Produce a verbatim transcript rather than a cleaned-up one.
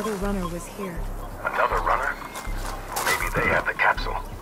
Another runner was here. Another runner? Maybe they have the capsule.